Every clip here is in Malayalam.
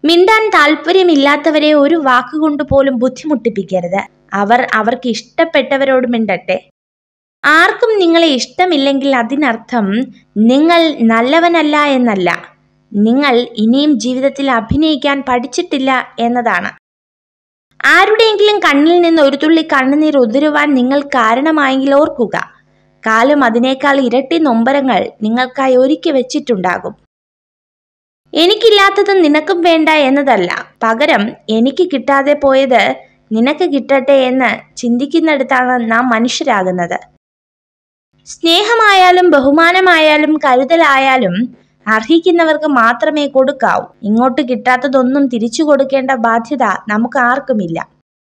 മിണ്ടാൻ താല്പര്യമില്ലാത്തവരെ ഒരു വാക്കുകൊണ്ട് പോലും ബുദ്ധിമുട്ടിപ്പിക്കരുത്. അവർക്ക് ഇഷ്ടപ്പെട്ടവരോട് മിണ്ടട്ടെ. ആർക്കും നിങ്ങളെ ഇഷ്ടമില്ലെങ്കിൽ അതിനർത്ഥം നിങ്ങൾ നല്ലവനല്ല എന്നല്ല, നിങ്ങൾ ഇനിയും ജീവിതത്തിൽ അഭിനയിക്കാൻ പഠിച്ചിട്ടില്ല എന്നതാണ്. ആരുടെയെങ്കിലും കണ്ണിൽ നിന്ന് ഒരു തുള്ളി കണ്ണുനീർ ഉതിരുവാൻ നിങ്ങൾ കാരണമായെങ്കിൽ ഓർക്കുക, കാലം അതിനേക്കാൾ ഇരട്ടി നൊമ്പരങ്ങൾ നിങ്ങൾക്കായി ഒരുക്കി വെച്ചിട്ടുണ്ടാകും. എനിക്കില്ലാത്തത് നിനക്കും വേണ്ട എന്നതല്ല, പകരം എനിക്ക് കിട്ടാതെ പോയത് നിനക്ക് കിട്ടട്ടെ എന്ന് ചിന്തിക്കുന്നിടത്താണ് നാം മനുഷ്യരാകുന്നത്. സ്നേഹമായാലും ബഹുമാനമായാലും കരുതലായാലും അർഹിക്കുന്നവർക്ക് മാത്രമേ കൊടുക്കാവൂ. ഇങ്ങോട്ട് കിട്ടാത്തതൊന്നും തിരിച്ചു കൊടുക്കേണ്ട ബാധ്യത നമുക്ക് ആർക്കുമില്ല.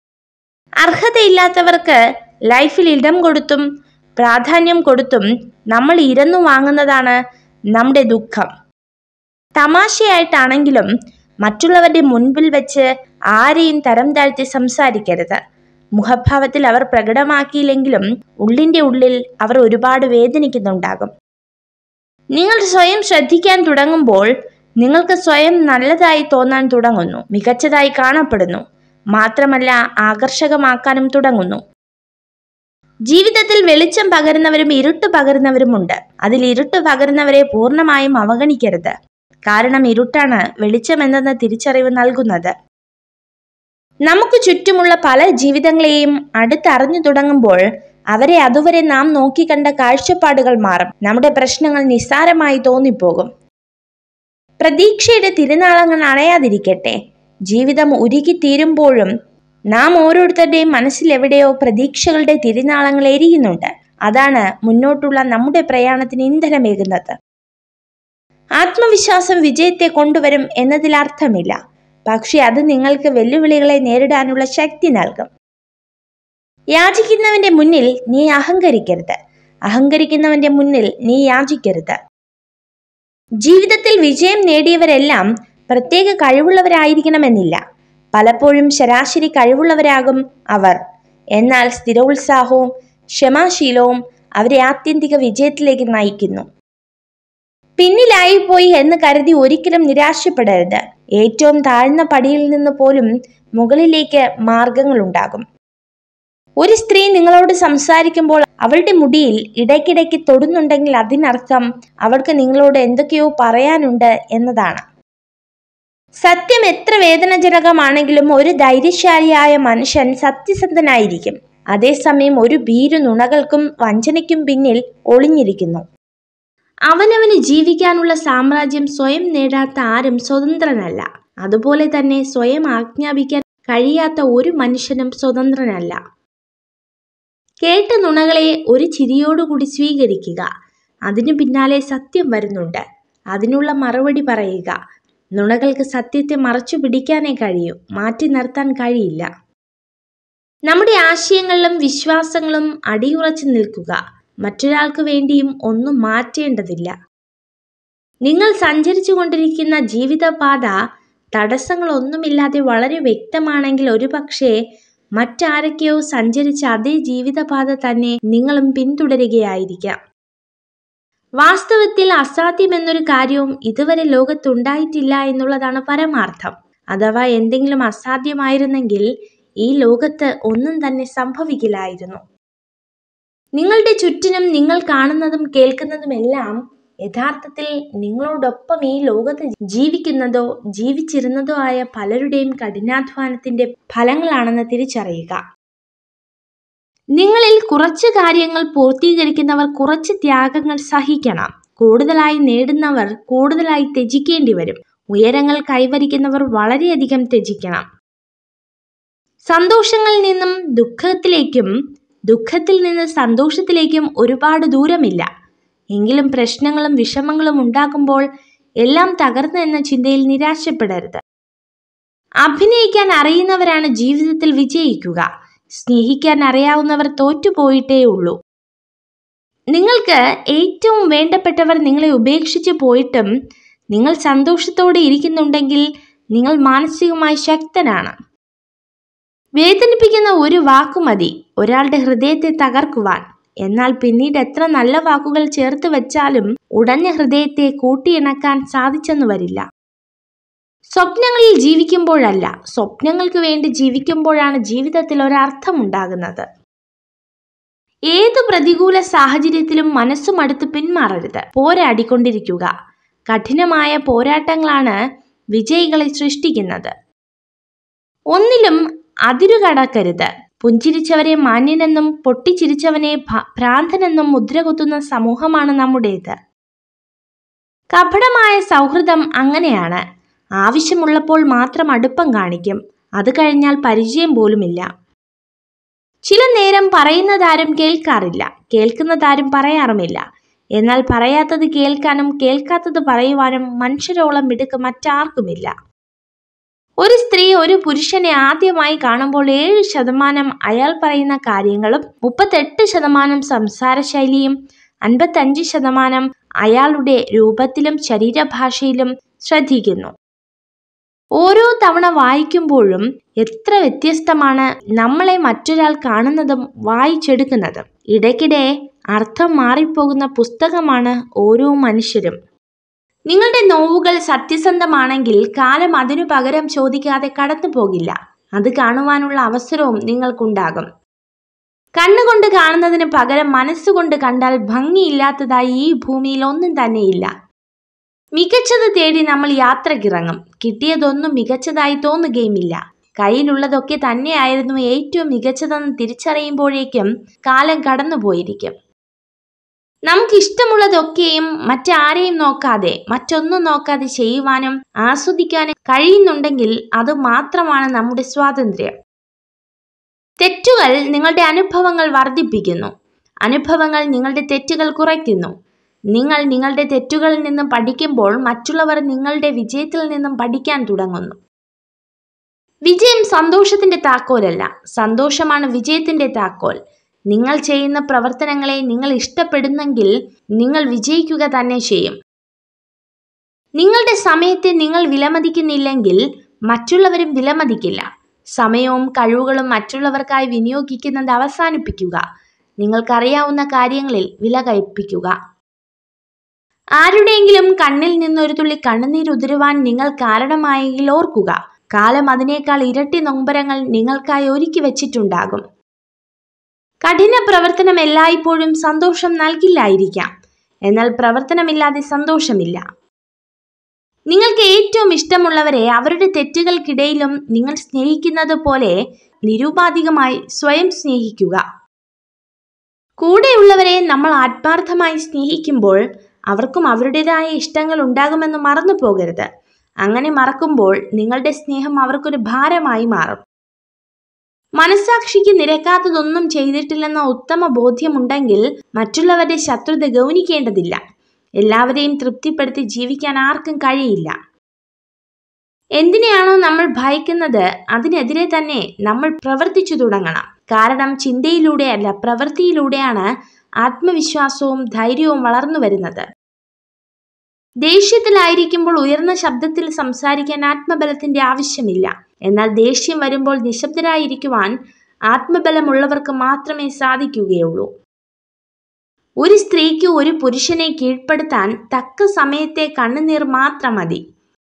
അർഹതയില്ലാത്തവർക്ക് ലൈഫിൽ ഇടം കൊടുത്തും പ്രാധാന്യം കൊടുത്തും നമ്മൾ ഇരന്നു വാങ്ങുന്നതാണ് നമ്മുടെ ദുഃഖം. തമാശയായിട്ടാണെങ്കിലും മറ്റുള്ളവരുടെ മുൻപിൽ വെച്ച് ആരെയും തരം താഴ്ത്തി സംസാരിക്കരുത്. മുഖഭാവത്തിൽ അവർ പ്രകടമാക്കിയില്ലെങ്കിലും ഉള്ളിൻ്റെ ഉള്ളിൽ അവർ ഒരുപാട് വേദനിക്കുന്നുണ്ടാകും. നിങ്ങൾ സ്വയം ശ്രദ്ധിക്കാൻ തുടങ്ങുമ്പോൾ നിങ്ങൾക്ക് സ്വയം നല്ലതായി തോന്നാൻ തുടങ്ങുന്നു, മികച്ചതായി കാണപ്പെടുന്നു, മാത്രമല്ല ആകർഷകമാക്കാനും തുടങ്ങുന്നു. ജീവിതത്തിൽ വെളിച്ചം പകരുന്നവരും ഇരുട്ട് പകരുന്നവരുമുണ്ട്. അതിൽ ഇരുട്ട് പകരുന്നവരെ പൂർണ്ണമായും അവഗണിക്കരുത്. കാരണം ഇരുട്ടാണ് വെളിച്ചമെന്ന തിരിച്ചറിവ് നൽകുന്നത്. നമുക്ക് ചുറ്റുമുള്ള പല ജീവിതങ്ങളെയും അടുത്തറിഞ്ഞു തുടങ്ങുമ്പോൾ അവരെ അതുവരെ നാം നോക്കിക്കണ്ട കാഴ്ചപ്പാടുകൾ മാറും. നമ്മുടെ പ്രശ്നങ്ങൾ നിസ്സാരമായി തോന്നിപ്പോകും. പ്രതീക്ഷയുടെ തിരുനാളങ്ങൾ അണയാതിരിക്കട്ടെ. ജീവിതം ഉരുകിത്തീരുമ്പോഴും നാം ഓരോരുത്തരുടെയും മനസ്സിലെവിടെയോ പ്രതീക്ഷകളുടെ തിരുനാളങ്ങൾ എരിയുന്നുണ്ട്. അതാണ് മുന്നോട്ടുള്ള നമ്മുടെ പ്രയാണത്തിന് ഇന്ധനമേകുന്നത്. ആത്മവിശ്വാസം വിജയത്തെ കൊണ്ടുവരും എന്നതിൽ അർത്ഥമില്ല, പക്ഷെ അത് നിങ്ങൾക്ക് വെല്ലുവിളികളെ നേരിടാനുള്ള ശക്തി നൽകും. യാചിക്കുന്നവന്റെ മുന്നിൽ നീ അഹങ്കരിക്കരുത്, അഹങ്കരിക്കുന്നവന്റെ മുന്നിൽ നീ യാചിക്കരുത്. ജീവിതത്തിൽ വിജയം നേടിയവരെല്ലാം പ്രത്യേക കഴിവുള്ളവരായിരിക്കണമെന്നില്ല. പലപ്പോഴും ശരാശരി കഴിവുള്ളവരാകും അവർ. എന്നാൽ സ്ഥിരോത്സാഹവും ക്ഷമാശീലവും അവരെ ആത്യന്തിക വിജയത്തിലേക്ക് നയിക്കുന്നു. പിന്നിലായിപ്പോയി എന്ന് കരുതി ഒരിക്കലും നിരാശപ്പെടരുത്. ഏറ്റവും താഴ്ന്ന പടിയിൽ നിന്ന് പോലും മുകളിലേക്ക് മാർഗങ്ങളുണ്ടാകും. ഒരു സ്ത്രീ നിങ്ങളോട് സംസാരിക്കുമ്പോൾ അവളുടെ മുടിയിൽ ഇടയ്ക്കിടയ്ക്ക് തൊടുന്നുണ്ടെങ്കിൽ അതിനർത്ഥം അവൾക്ക് നിങ്ങളോട് എന്തൊക്കെയോ പറയാനുണ്ട് എന്നതാണ്. സത്യം എത്ര വേദനാജനകമാണെങ്കിലും ഒരു ധൈര്യശാലിയായ മനുഷ്യൻ സത്യസന്ധനായിരിക്കും. അതേസമയം ഒരു ഭീരു നുണകൾക്കും വഞ്ചനയ്ക്കും പിന്നിൽ ഒളിഞ്ഞിരിക്കുന്നു. അവനവന് ജീവിക്കാനുള്ള സാമ്രാജ്യം സ്വയം നേടാത്ത ആരും സ്വതന്ത്രനല്ല. അതുപോലെ തന്നെ സ്വയം ആജ്ഞാപിക്കാൻ കഴിയാത്ത ഒരു മനുഷ്യനും സ്വതന്ത്രനല്ല. കേട്ട നുണകളെ ഒരു ചിരിയോടുകൂടി സ്വീകരിക്കുക. അതിനു പിന്നാലെ സത്യം വരുന്നുണ്ട്, അതിനുള്ള മറുപടി പറയുക. നുണകൾക്ക് സത്യത്തെ മറച്ചു പിടിക്കാനേ കഴിയൂ, മാറ്റി നിർത്താൻ കഴിയില്ല. നമ്മുടെ ആശയങ്ങളിലും വിശ്വാസങ്ങളും അടിയുറച്ചു നിൽക്കുക. മറ്റൊരാൾക്ക് വേണ്ടിയും ഒന്നും മാറ്റേണ്ടതില്ല. നിങ്ങൾ സഞ്ചരിച്ചു കൊണ്ടിരിക്കുന്ന ജീവിതപാത തടസ്സങ്ങളൊന്നുമില്ലാതെ വളരെ വ്യക്തമാണെങ്കിൽ ഒരുപക്ഷെ മറ്റാരൊക്കെയോ സഞ്ചരിച്ച അതേ ജീവിതപാത തന്നെ നിങ്ങളും പിന്തുടരുകയായിരിക്കാം. വാസ്തവത്തിൽ അസാധ്യമെന്നൊരു കാര്യവും ഇതുവരെ ലോകത്തുണ്ടായിട്ടില്ല എന്നുള്ളതാണ് പരമാർത്ഥം. അഥവാ എന്തെങ്കിലും അസാധ്യമായിരുന്നെങ്കിൽ ഈ ലോകത്ത് ഒന്നും തന്നെ സംഭവിക്കില്ലായിരുന്നു. നിങ്ങളുടെ ചുറ്റിനും നിങ്ങൾ കാണുന്നതും കേൾക്കുന്നതുമെല്ലാം യഥാർത്ഥത്തിൽ നിങ്ങളോടൊപ്പം ഈ ലോകത്ത് ജീവിക്കുന്നതോ ജീവിച്ചിരുന്നതോ ആയ പലരുടെയും കഠിനാധ്വാനത്തിന്റെ ഫലങ്ങളാണെന്ന് തിരിച്ചറിയുക. നിങ്ങളിൽ കുറച്ച് കാര്യങ്ങൾ പൂർത്തീകരിക്കുന്നവർ കുറച്ച് ത്യാഗങ്ങൾ സഹിക്കണം. കൂടുതലായി നേടുന്നവർ കൂടുതലായി ത്യജിക്കേണ്ടി വരും. ഉയരങ്ങൾ കൈവരിക്കുന്നവർ വളരെയധികം ത്യജിക്കണം. സന്തോഷങ്ങളിൽ നിന്നും ദുഃഖത്തിലേക്കും ദുഃഖത്തിൽ നിന്ന് സന്തോഷത്തിലേക്കും ഒരുപാട് ദൂരമില്ല. എങ്കിലും പ്രശ്നങ്ങളും വിഷമങ്ങളും ഉണ്ടാകുമ്പോൾ എല്ലാം തകർന്നു എന്ന ചിന്തയിൽ നിരാശപ്പെടരുത്. അഭിനയിക്കാൻ അറിയുന്നവരാണ് ജീവിതത്തിൽ വിജയിക്കുക. സ്നേഹിക്കാൻ അറിയാവുന്നവർ തോറ്റുപോയിട്ടേ ഉള്ളൂ. നിങ്ങൾക്ക് ഏറ്റവും വേണ്ടപ്പെട്ടവർ നിങ്ങളെ ഉപേക്ഷിച്ച് പോയിട്ടും നിങ്ങൾ സന്തോഷത്തോടെ ഇരിക്കുന്നുണ്ടെങ്കിൽ നിങ്ങൾ മാനസികമായി ശക്തനാണ്. വേദനിപ്പിക്കുന്ന ഒരു വാക്കു മതി ഒരാളുടെ ഹൃദയത്തെ തകർക്കുവാൻ. എന്നാൽ പിന്നീട് എത്ര നല്ല വാക്കുകൾ ചേർത്ത് വെച്ചാലും ഉടഞ്ഞ ഹൃദയത്തെ കൂട്ടിയിണക്കാൻ സാധിച്ചെന്നു വരില്ല. സ്വപ്നങ്ങളിൽ ജീവിക്കുമ്പോഴല്ല, സ്വപ്നങ്ങൾക്ക് വേണ്ടി ജീവിക്കുമ്പോഴാണ് ജീവിതത്തിൽ ഒരർത്ഥമുണ്ടാകുന്നത്. ഏതു പ്രതികൂല സാഹചര്യത്തിലും മനസ്സുമടുത്ത് പിന്മാറരുത്. പോരാടിക്കൊണ്ടിരിക്കുക. കഠിനമായ പോരാട്ടങ്ങളാണ് വിജയികളെ സൃഷ്ടിക്കുന്നത്. ഒന്നിലും അതിരുകടക്കരുത്. പുഞ്ചിരിച്ചവരെ മാന്യനെന്നും പൊട്ടിച്ചിരിച്ചവനെ ഭ്രാന്തനെന്നും മുദ്രകുത്തുന്ന സമൂഹമാണ് നമ്മുടേത്. കപടമായ സൗഹൃദം അങ്ങനെയാണ്. ആവശ്യമുള്ളപ്പോൾ മാത്രം അടുപ്പം കാണിക്കും, അത് കഴിഞ്ഞാൽ പരിചയം പോലുമില്ല. ചില നേരം പറയുന്നതാരും കേൾക്കാറില്ല, കേൾക്കുന്നതാരും പറയാറുമില്ല. എന്നാൽ പറയാത്തത് കേൾക്കാനും കേൾക്കാത്തത് പറയുവാനും മനുഷ്യരോളം മിടുക്ക് മറ്റാർക്കുമില്ല. ഒരു സ്ത്രീ ഒരു പുരുഷനെ ആദ്യമായി കാണുമ്പോൾ 7% അയാൾ പറയുന്ന കാര്യങ്ങളും 38% സംസാരശൈലിയും 55% അയാളുടെ രൂപത്തിലും ശരീരഭാഷയിലും ശ്രദ്ധിക്കുന്നു. ഓരോ തവണ വായിക്കുമ്പോഴും എത്ര വ്യത്യസ്തമാണ് നമ്മളെ മറ്റൊരാൾ കാണുന്നതും വായിച്ചെടുക്കുന്നതും. ഇടയ്ക്കിടെ അർത്ഥം മാറിപ്പോകുന്ന പുസ്തകമാണ് ഓരോ മനുഷ്യരും. നിങ്ങളുടെ നോവുകൾ സത്യസന്ധമാണെങ്കിൽ കാലം അതിനു പകരം ചോദിക്കാതെ കടന്നു പോകില്ല. അത് കാണുവാനുള്ള അവസരവും നിങ്ങൾക്കുണ്ടാകും. കണ്ണുകൊണ്ട് കാണുന്നതിന് പകരം മനസ്സുകൊണ്ട് കണ്ടാൽ ഭംഗിയില്ലാത്തതായി ഈ ഭൂമിയിൽ ഒന്നും തന്നെയില്ല. മികച്ചത് തേടി നമ്മൾ യാത്രക്കിറങ്ങും. കിട്ടിയതൊന്നും മികച്ചതായി തോന്നുകയുമില്ല. കയ്യിലുള്ളതൊക്കെ തന്നെയായിരുന്നു ഏറ്റവും മികച്ചതെന്ന് തിരിച്ചറിയുമ്പോഴേക്കും കാലം കടന്നുപോയിരിക്കും. നമുക്കിഷ്ടമുള്ളതൊക്കെയും മറ്റാരെയും നോക്കാതെ, മറ്റൊന്നും നോക്കാതെ ചെയ്യുവാനും ആസ്വദിക്കാനും കഴിയുന്നുണ്ടെങ്കിൽ അത് മാത്രമാണ് നമ്മുടെ സ്വാതന്ത്ര്യം. തെറ്റുകൾ നിങ്ങളുടെ അനുഭവങ്ങൾ വർദ്ധിപ്പിക്കുന്നു. അനുഭവങ്ങൾ നിങ്ങളുടെ തെറ്റുകൾ കുറയ്ക്കുന്നു. നിങ്ങൾ നിങ്ങളുടെ തെറ്റുകളിൽ നിന്നും പഠിക്കുമ്പോൾ മറ്റുള്ളവർ നിങ്ങളുടെ വിജയത്തിൽ നിന്നും പഠിക്കാൻ തുടങ്ങുന്നു. വിജയം സന്തോഷത്തിന്റെ താക്കോലല്ല, സന്തോഷമാണ് വിജയത്തിന്റെ താക്കോൽ. നിങ്ങൾ ചെയ്യുന്ന പ്രവർത്തനങ്ങളെ നിങ്ങൾ ഇഷ്ടപ്പെടുന്നെങ്കിൽ നിങ്ങൾ വിജയിക്കുക തന്നെ ചെയ്യും. നിങ്ങളുടെ സമയത്തെ നിങ്ങൾ വിലമതിക്കുന്നില്ലെങ്കിൽ മറ്റുള്ളവരും വിലമതിക്കില്ല. സമയവും കഴിവുകളും മറ്റുള്ളവർക്കായി വിനിയോഗിക്കുന്നത് അവസാനിപ്പിക്കുക. നിങ്ങൾക്കറിയാവുന്ന കാര്യങ്ങളിൽ വില കൽപ്പിക്കുക. ആരുടെയെങ്കിലും കണ്ണിൽ നിന്നൊരു തുള്ളി കണ്ണുനീരുതിരുവാൻ നിങ്ങൾ കാരണമായെങ്കിൽ ഓർക്കുക, കാലം അതിനേക്കാൾ ഇരട്ടി നൊമ്പരങ്ങൾ നിങ്ങൾക്കായി ഒരുക്കി വെച്ചിട്ടുണ്ടാകും. കഠിന പ്രവർത്തനം എല്ലായ്പ്പോഴും സന്തോഷം നൽകില്ലായിരിക്കാം, എന്നാൽ പ്രവർത്തനമില്ലാതെ സന്തോഷമില്ല. നിങ്ങൾക്ക് ഏറ്റവും ഇഷ്ടമുള്ളവരെ അവരുടെ തെറ്റുകൾക്കിടയിലും നിങ്ങൾ സ്നേഹിക്കുന്നത് പോലെ നിരുപാധികമായി സ്വയം സ്നേഹിക്കുക. കൂടെയുള്ളവരെ നമ്മൾ ആത്മാർത്ഥമായി സ്നേഹിക്കുമ്പോൾ അവർക്കും അവരുടേതായ ഇഷ്ടങ്ങൾ ഉണ്ടാകുമെന്ന് മറന്നു പോകരുത്. അങ്ങനെ മറക്കുമ്പോൾ നിങ്ങളുടെ സ്നേഹം അവർക്കൊരു ഭാരമായി മാറും. മനസ്സാക്ഷിക്ക് നിരക്കാത്തതൊന്നും ചെയ്തിട്ടില്ലെന്ന ഉത്തമ ബോധ്യമുണ്ടെങ്കിൽ മറ്റുള്ളവരുടെ ശത്രുത ഗൗനിക്കേണ്ടതില്ല. എല്ലാവരെയും തൃപ്തിപ്പെടുത്തി ജീവിക്കാൻ ആർക്കും കഴിയില്ല. എന്തിനെയാണോ നമ്മൾ ഭയക്കുന്നത് അതിനെതിരെ തന്നെ നമ്മൾ പ്രവർത്തിച്ചു തുടങ്ങണം. കാരണം ചിന്തയിലൂടെയല്ല, പ്രവൃത്തിയിലൂടെയാണ് ആത്മവിശ്വാസവും ധൈര്യവും വളർന്നു വരുന്നത്. ദേഷ്യത്തിലായിരിക്കുമ്പോൾ ഉയർന്ന ശബ്ദത്തിൽ സംസാരിക്കാൻ ആത്മബലത്തിന്റെ ആവശ്യമില്ല. എന്നാൽ ദേഷ്യം വരുമ്പോൾ നിശബ്ദരായിരിക്കുവാൻ ആത്മബലമുള്ളവർക്ക് മാത്രമേ സാധിക്കുകയുള്ളൂ. ഒരു സ്ത്രീക്ക് ഒരു പുരുഷനെ കീഴ്പ്പെടുത്താൻ തക്ക സമയത്തെ കണ്ണുനീർ മാത്രം മതി.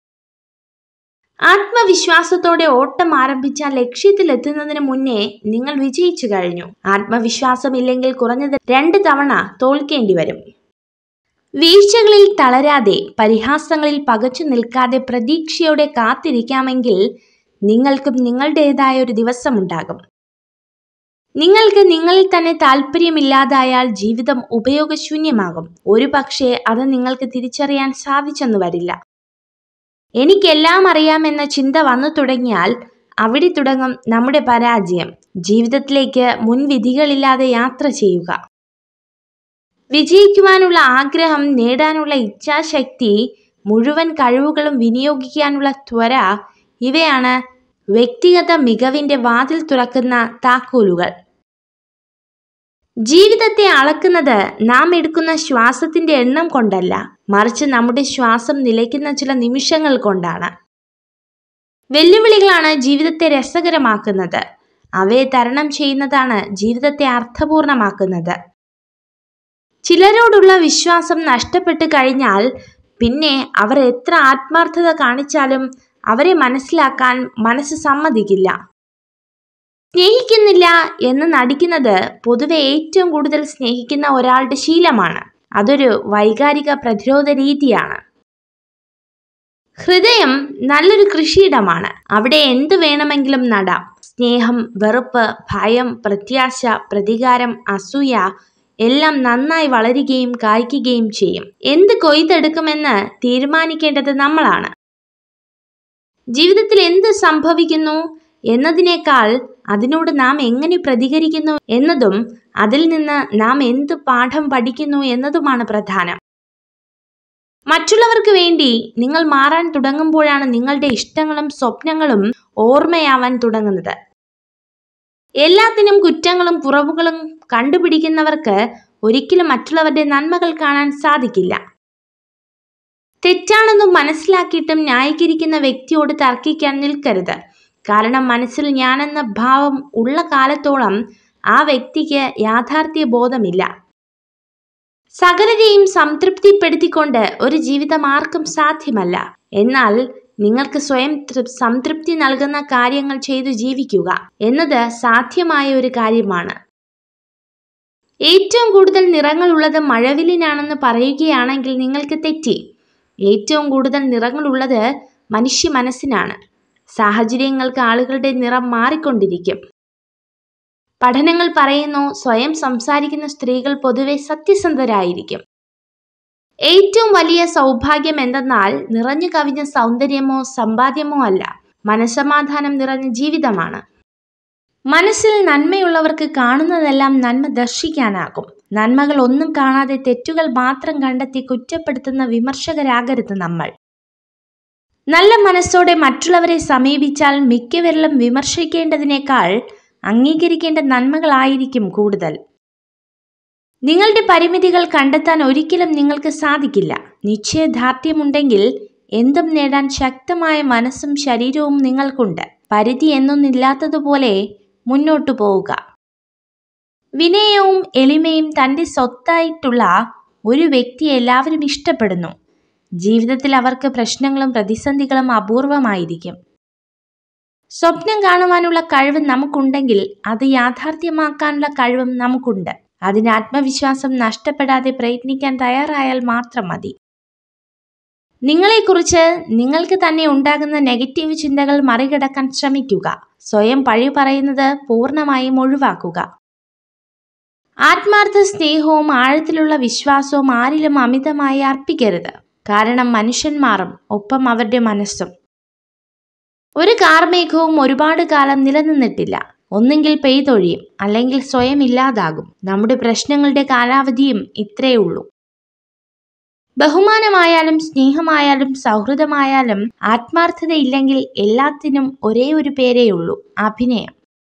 ആത്മവിശ്വാസത്തോടെ ഓട്ടം ആരംഭിച്ചാൽ ലക്ഷ്യത്തിലെത്തുന്നതിന് മുന്നേ നിങ്ങൾ വിജയിച്ചു കഴിഞ്ഞു. ആത്മവിശ്വാസമില്ലെങ്കിൽ കുറഞ്ഞത് 2 തവണ തോൽക്കേണ്ടി വരും. വീഴ്ചകളിൽ തളരാതെ, പരിഹാസങ്ങളിൽ പകച്ചു നിൽക്കാതെ പ്രതീക്ഷയോടെ കാത്തിരിക്കാമെങ്കിൽ നിങ്ങൾക്കും നിങ്ങളുടേതായ ഒരു ദിവസമുണ്ടാകും. നിങ്ങൾക്ക് നിങ്ങളിൽ തന്നെ താല്പര്യമില്ലാതായാൽ ജീവിതം ഉപയോഗശൂന്യമാകും. ഒരു പക്ഷേ അത് നിങ്ങൾക്ക് തിരിച്ചറിയാൻ സാധിച്ചെന്നു വരില്ല. എനിക്കെല്ലാം അറിയാമെന്ന ചിന്ത വന്നു തുടങ്ങിയാൽ അവിടെ തുടങ്ങും നമ്മുടെ പരാജയം. ജീവിതത്തിലേക്ക് മുൻവിധികളില്ലാതെ യാത്ര ചെയ്യുക. വിജയിക്കുവാനുള്ള ആഗ്രഹം, നേടാനുള്ള ഇച്ഛാശക്തി, മുഴുവൻ കഴിവുകളും വിനിയോഗിക്കാനുള്ള ത്വര, ഇവയാണ് വ്യക്തിഗത മികവിന്റെ വാതിൽ തുറക്കുന്ന താക്കോലുകൾ. ജീവിതത്തെ അളക്കുന്നത് നാം എടുക്കുന്ന ശ്വാസത്തിന്റെ എണ്ണം കൊണ്ടല്ല, മറിച്ച് നമ്മുടെ ശ്വാസം നിലയ്ക്കുന്ന ചില നിമിഷങ്ങൾ കൊണ്ടാണ്. വെല്ലുവിളികളാണ് ജീവിതത്തെ രസകരമാക്കുന്നത്. അവയെ തരണം ചെയ്യുന്നതാണ് ജീവിതത്തെ അർത്ഥപൂർണമാക്കുന്നത്. ചിലരോടുള്ള വിശ്വാസം നഷ്ടപ്പെട്ടു കഴിഞ്ഞാൽ പിന്നെ അവർ എത്ര ആത്മാർത്ഥത കാണിച്ചാലും അവരെ മനസ്സിലാക്കാൻ മനസ്സ് സമ്മതിക്കില്ല. സ്നേഹിക്കുന്നില്ല എന്ന് നടിക്കുന്നത് പൊതുവെ ഏറ്റവും കൂടുതൽ സ്നേഹിക്കുന്ന ഒരാളുടെ ശീലമാണ്. അതൊരു വൈകാരിക പ്രതിരോധ രീതിയാണ്. ഹൃദയം നല്ലൊരു കൃഷിയിടമാണ്. അവിടെ എന്തു വേണമെങ്കിലും നടാം. സ്നേഹം, വെറുപ്പ്, ഭയം, പ്രത്യാശ, പ്രതികാരം, അസൂയ എല്ലാം നന്നായി വളരുകയും കായ്ക്കുകയും ചെയ്യും. എന്ത് കൊയ്തെടുക്കുമെന്ന് തീരുമാനിക്കേണ്ടത് നമ്മളാണ്. ജീവിതത്തിൽ എന്ത് സംഭവിക്കുന്നു എന്നതിനേക്കാൾ അതിനോട് നാം എങ്ങനെ പ്രതികരിക്കുന്നു എന്നതും അതിൽ നിന്ന് നാം എന്ത് പാഠം പഠിക്കുന്നു എന്നതുമാണ് പ്രധാനം. മറ്റുള്ളവർക്ക് വേണ്ടി നിങ്ങൾ മാറാൻ തുടങ്ങുമ്പോഴാണ് നിങ്ങളുടെ ഇഷ്ടങ്ങളും സ്വപ്നങ്ങളും ഓർമ്മയാവാൻ തുടങ്ങുന്നത്. എല്ലാത്തിനും കുറ്റങ്ങളും കുറവുകളും കണ്ടുപിടിക്കുന്നവർക്ക് ഒരിക്കലും മറ്റുള്ളവരുടെ നന്മകൾ കാണാൻ സാധിക്കില്ല. തെറ്റാണെന്നും മനസ്സിലാക്കിയിട്ടും ന്യായീകരിക്കുന്ന വ്യക്തിയോട് തർക്കിക്കാൻ നിൽക്കരുത്. കാരണം മനസ്സിൽ ഞാനെന്ന ഭാവം ഉള്ള കാലത്തോളം ആ വ്യക്തിക്ക് യാഥാർത്ഥ്യ ബോധമില്ല. സകലരെയും സംതൃപ്തിപ്പെടുത്തിക്കൊണ്ട് ഒരു ജീവിതം ആർക്കും സാധ്യമല്ല. എന്നാൽ നിങ്ങൾക്ക് സ്വയം സംതൃപ്തി നൽകുന്ന കാര്യങ്ങൾ ചെയ്തു ജീവിക്കുക എന്നത് സാധ്യമായ ഒരു കാര്യമാണ്. ഏറ്റവും കൂടുതൽ നിറങ്ങളുള്ളത് മഴവില്ലിനാണെന്ന് പറയുകയാണെങ്കിൽ നിങ്ങൾക്ക് തെറ്റി. ഏറ്റവും കൂടുതൽ നിറങ്ങളുള്ളത് മനുഷ്യ മനസ്സിനാണ്. സാഹചര്യങ്ങൾക്ക് ആളുകളുടെ നിറം മാറിക്കൊണ്ടിരിക്കും. പഠനങ്ങൾ പറയുന്നു, സ്വയം സംസാരിക്കുന്ന സ്ത്രീകൾ പൊതുവെ സത്യസന്ധരായിരിക്കും. ഏറ്റവും വലിയ സൗഭാഗ്യം എന്തെന്നാൽ നിറഞ്ഞു കവിഞ്ഞ സൗന്ദര്യമോ സമ്പാദ്യമോ അല്ല, മനസ്സമാധാനം നിറഞ്ഞ ജീവിതമാണ്. മനസ്സിൽ നന്മയുള്ളവർക്ക് കാണുന്നതെല്ലാം നന്മ ദർശിക്കാനാകും. നന്മകൾ ഒന്നും കാണാതെ തെറ്റുകൾ മാത്രം കണ്ടെത്തി കുറ്റപ്പെടുത്തുന്ന വിമർശകരാകരുത് നമ്മൾ. നല്ല മനസ്സോടെ മറ്റുള്ളവരെ സമീപിച്ചാൽ മിക്കവരിലും വിമർശിക്കേണ്ടതിനേക്കാൾ അംഗീകരിക്കേണ്ട നന്മകളായിരിക്കും കൂടുതൽ. നിങ്ങളുടെ പരിമിതികൾ കണ്ടെത്താൻ ഒരിക്കലും നിങ്ങൾക്ക് സാധിക്കില്ല. നിശ്ചയദാർഢ്യമുണ്ടെങ്കിൽ എന്തും നേടാൻ ശക്തമായ മനസ്സും ശരീരവും നിങ്ങൾക്കുണ്ട്. പരിധി എന്നൊന്നില്ലാത്തതുപോലെ മുന്നോട്ടു പോവുക. വിനയവും എളിമയും തൻ്റെ സ്വത്തായിട്ടുള്ള ഒരു വ്യക്തിയെ എല്ലാവരും ഇഷ്ടപ്പെടുന്നു. ജീവിതത്തിൽ അവർക്ക് പ്രശ്നങ്ങളും പ്രതിസന്ധികളും അപൂർവമായിരിക്കും. സ്വപ്നം കാണുവാനുള്ള കഴിവ് നമുക്കുണ്ടെങ്കിൽ അത് യാഥാർത്ഥ്യമാക്കാനുള്ള കഴിവും നമുക്കുണ്ട്. അതിന് ആത്മവിശ്വാസം നഷ്ടപ്പെടാതെ പ്രയത്നിക്കാൻ തയ്യാറായാൽ മാത്രം മതി. നിങ്ങളെക്കുറിച്ച് നിങ്ങൾക്ക് തന്നെ ഉണ്ടാകുന്ന നെഗറ്റീവ് ചിന്തകൾ മറികടക്കാൻ ശ്രമിക്കുക. സ്വയം പഴി പറയുന്നത് പൂർണ്ണമായും ഒഴിവാക്കുക. ആത്മാർത്ഥ സ്നേഹവും ആഴത്തിലുള്ള വിശ്വാസവും ആരിലും അമിതമായി അർപ്പിക്കരുത്. കാരണം മനുഷ്യൻ മാറും, ഒപ്പം അവരുടെ മനസ്സും. ഒരു കാർമേഘവും ഒരുപാട് കാലം നിലനിന്നിട്ടില്ല. ഒന്നെങ്കിൽ പെയ്തൊഴിയും, അല്ലെങ്കിൽ സ്വയം ഇല്ലാതാകും. നമ്മുടെ പ്രശ്നങ്ങളുടെ കാലാവധിയും ഇത്രയേ ഉള്ളൂ. ബഹുമാനമായാലും സ്നേഹമായാലും സൗഹൃദമായാലും ആത്മാർത്ഥതയില്ലെങ്കിൽ എല്ലാത്തിനും ഒരേ ഒരു പേരേയുള്ളൂ, അഭിനയം.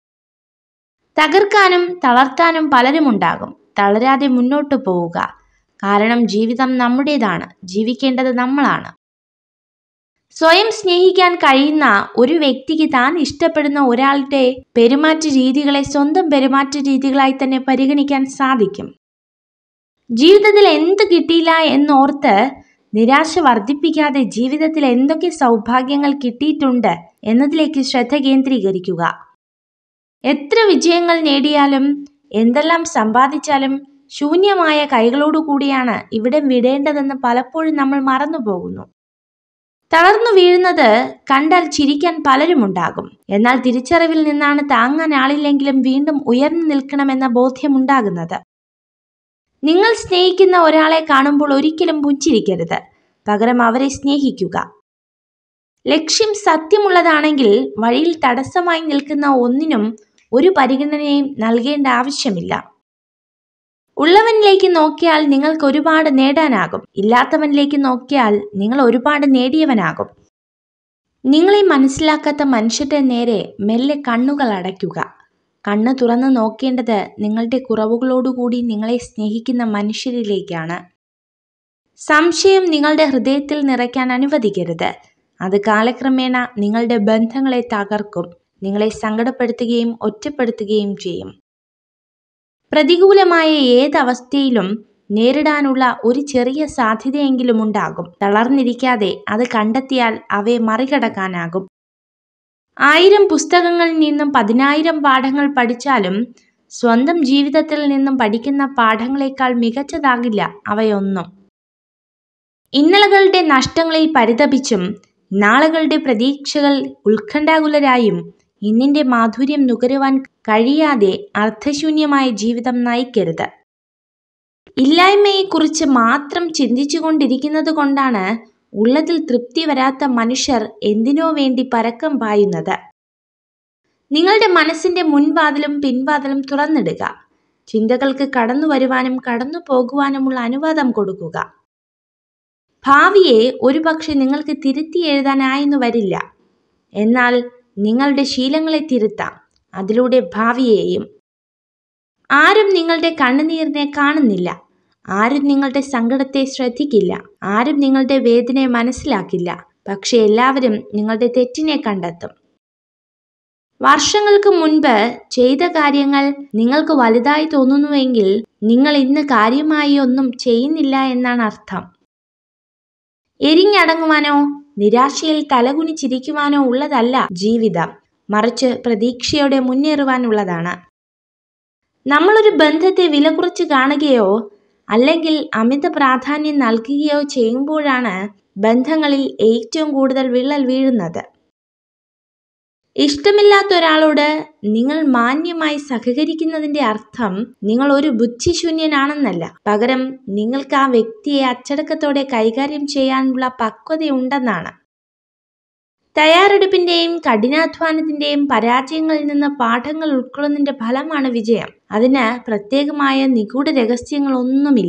തകർക്കാനും തളർത്താനും പലരുമുണ്ടാകും. തളരാതെ മുന്നോട്ടു പോവുക. കാരണം ജീവിതം നമ്മുടേതാണ്, ജീവിക്കേണ്ടത് നമ്മളാണ്. സ്വയം സ്നേഹിക്കാൻ കഴിയുന്ന ഒരു വ്യക്തിക്ക് താൻ ഇഷ്ടപ്പെടുന്ന ഒരാളുടെ പെരുമാറ്റ രീതികളെ സ്വന്തം പെരുമാറ്റ രീതികളായി തന്നെ പരിഗണിക്കാൻ സാധിക്കും. ജീവിതത്തിൽ എന്ത് കിട്ടിയില്ല എന്നോർത്ത് നിരാശ വർദ്ധിപ്പിക്കാതെ ജീവിതത്തിൽ എന്തൊക്കെ സൗഭാഗ്യങ്ങൾ കിട്ടിയിട്ടുണ്ട് എന്നതിലേക്ക് ശ്രദ്ധ കേന്ദ്രീകരിക്കുക. എത്ര വിജയങ്ങൾ നേടിയാലും എന്തെല്ലാം സമ്പാദിച്ചാലും ശൂന്യമായ കൈകളോടുകൂടിയാണ് ഇവിടെ വിടേണ്ടതെന്ന് പലപ്പോഴും നമ്മൾ മറന്നുപോകുന്നു. തളർന്നു വീഴുന്നത് കണ്ടാൽ ചിരിക്കാൻ പലരുമുണ്ടാകും. എന്നാൽ തിരിച്ചറിവിൽ നിന്നാണ് താങ്ങാൻ ആളില്ലെങ്കിലും വീണ്ടും ഉയർന്നു നിൽക്കണമെന്ന ബോധ്യമുണ്ടാകുന്നത്. നിങ്ങൾ സ്നേഹിക്കുന്ന ഒരാളെ കാണുമ്പോൾ ഒരിക്കലും പുഞ്ചിരിക്കരുത്. പകരം അവരെ സ്നേഹിക്കുക. ലക്ഷ്യം സത്യമുള്ളതാണെങ്കിൽ വഴിയിൽ തടസ്സമായി നിൽക്കുന്ന ഒന്നിനും ഒരു പരിഗണനയും നൽകേണ്ട ആവശ്യമില്ല. ഉള്ളവനിലേക്ക് നോക്കിയാൽ നിങ്ങൾക്ക് ഒരുപാട് നേടാനാകും. ഇല്ലാത്തവനിലേക്ക് നോക്കിയാൽ നിങ്ങൾ ഒരുപാട് നേടിയവനാകും. നിങ്ങളെ മനസ്സിലാക്കാത്ത മനുഷ്യരുടെ നേരെ മെല്ലെ കണ്ണുകൾ അടയ്ക്കുക. കണ്ണ് തുറന്ന് നോക്കേണ്ടത് നിങ്ങളുടെ കുറവുകളോടുകൂടി നിങ്ങളെ സ്നേഹിക്കുന്ന മനുഷ്യരിലേക്കാണ്. സംശയം നിങ്ങളുടെ ഹൃദയത്തിൽ നിറയ്ക്കാൻ അനുവദിക്കരുത്. അത് കാലക്രമേണ നിങ്ങളുടെ ബന്ധങ്ങളെ തകർക്കും, നിങ്ങളെ സങ്കടപ്പെടുത്തുകയും ഒറ്റപ്പെടുത്തുകയും ചെയ്യും. പ്രതികൂലമായ ഏതവസ്ഥയിലും നേരിടാനുള്ള ഒരു ചെറിയ സാധ്യതയെങ്കിലും ഉണ്ടാകും. തളർന്നിരിക്കാതെ അത് കണ്ടെത്തിയാൽ അവയെ മറികടക്കാനാകും. 1000 പുസ്തകങ്ങളിൽ നിന്നും 10,000 പാഠങ്ങൾ പഠിച്ചാലും സ്വന്തം ജീവിതത്തിൽ നിന്നും പഠിക്കുന്ന പാഠങ്ങളെക്കാൾ മികച്ചതാകില്ല അവയൊന്നും. ഇന്നലകളുടെ നഷ്ടങ്ങളിൽ പരിതപിച്ചും നാളുകളുടെ പ്രതീക്ഷകൾ ഉത്കണ്ഠാകുലരായും ഇന്നിന്റെ മാധുര്യം നുകരുവാൻ കഴിയാതെ അർത്ഥശൂന്യമായ ജീവിതം നയിക്കരുത്. ഇല്ലായ്മയെക്കുറിച്ച് മാത്രം ചിന്തിച്ചുകൊണ്ടിരിക്കുന്നത് കൊണ്ടാണ് ഉള്ളതിൽ തൃപ്തി വരാത്ത മനുഷ്യർ എന്തിനോ വേണ്ടി പരക്കം പായുന്നത്. നിങ്ങളുടെ മനസ്സിന്റെ മുൻവാതിലും പിൻവാതിലും തുറന്നിടുക. ചിന്തകൾക്ക് കടന്നു വരുവാനും കടന്നു പോകുവാനുമുള്ള അനുവാദം കൊടുക്കുക. ഭാവിയെ ഒരുപക്ഷെ നിങ്ങൾക്ക് തിരുത്തി എഴുതാനായെന്നു വരില്ല. എന്നാൽ നിങ്ങളുടെ ശീലങ്ങളെ തിരുത്താം, അതിലൂടെ ഭാവിയെയും. ആരും നിങ്ങളുടെ കണ്ണുനീരിനെ കാണുന്നില്ല. ആരും നിങ്ങളുടെ സങ്കടത്തെ ശ്രദ്ധിക്കില്ല. ആരും നിങ്ങളുടെ വേദനയെ മനസ്സിലാക്കില്ല. പക്ഷെ എല്ലാവരും നിങ്ങളുടെ തെറ്റിനെ കണ്ടെത്തും. വർഷങ്ങൾക്ക് മുൻപ് ചെയ്ത കാര്യങ്ങൾ നിങ്ങൾക്ക് വലുതായി തോന്നുന്നുവെങ്കിൽ നിങ്ങൾ ഇന്ന് കാര്യമായി ഒന്നും ചെയ്യുന്നില്ല എന്നാണ് അർത്ഥം. എരിഞ്ഞടങ്ങുവാനോ നിരാശയിൽ തലകുനിച്ചിരിക്കുവാനോ ഉള്ളതല്ല ജീവിതം, മറിച്ച് പ്രതീക്ഷയോടെ മുന്നേറുവാനുള്ളതാണ്. നമ്മളൊരു ബന്ധത്തെ വില കുറച്ച് കാണുകയോ അല്ലെങ്കിൽ അമിത പ്രാധാന്യം നൽകുകയോ ചെയ്യുമ്പോഴാണ് ബന്ധങ്ങളിൽ ഏറ്റവും കൂടുതൽ വിള്ളൽ വീഴുന്നത്. ഇഷ്ടമില്ലാത്ത ഒരാളോട് നിങ്ങൾ മാന്യമായി സഹകരിക്കുന്നതിന്റെ അർത്ഥം നിങ്ങൾ ഒരു ബുദ്ധിശൂന്യനാണെന്നല്ല. പകരം നിങ്ങൾക്ക് ആ വ്യക്തിയെ അച്ചടക്കത്തോടെ കൈകാര്യം ചെയ്യാനുള്ള പക്വതയുണ്ടെന്നാണ്. തയ്യാറെടുപ്പിന്റെയും കഠിനാധ്വാനത്തിന്റെയും പരാജയങ്ങളിൽ നിന്ന് പാഠങ്ങൾ ഉൾക്കൊള്ളുന്നതിന്റെ ഫലമാണ് വിജയം. അതിന് പ്രത്യേകമായ നിഗൂഢ രഹസ്യങ്ങളൊന്നുമില്ല.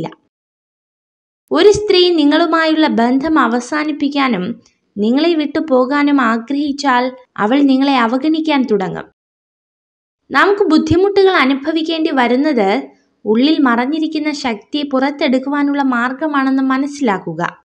ഒരു സ്ത്രീ നിങ്ങളുമായുള്ള ബന്ധം അവസാനിപ്പിക്കാനും നിങ്ങളെ വിട്ടു പോകാനും ആഗ്രഹിച്ചാൽ അവൾ നിങ്ങളെ അവഗണിക്കാൻ തുടങ്ങും. നമുക്ക് ബുദ്ധിമുട്ടുകൾ അനുഭവിക്കേണ്ടി വരുന്നത് ഉള്ളിൽ മറഞ്ഞിരിക്കുന്ന ശക്തിയെ പുറത്തെടുക്കുവാനുള്ള മാർഗമാണെന്ന് മനസ്സിലാക്കുക.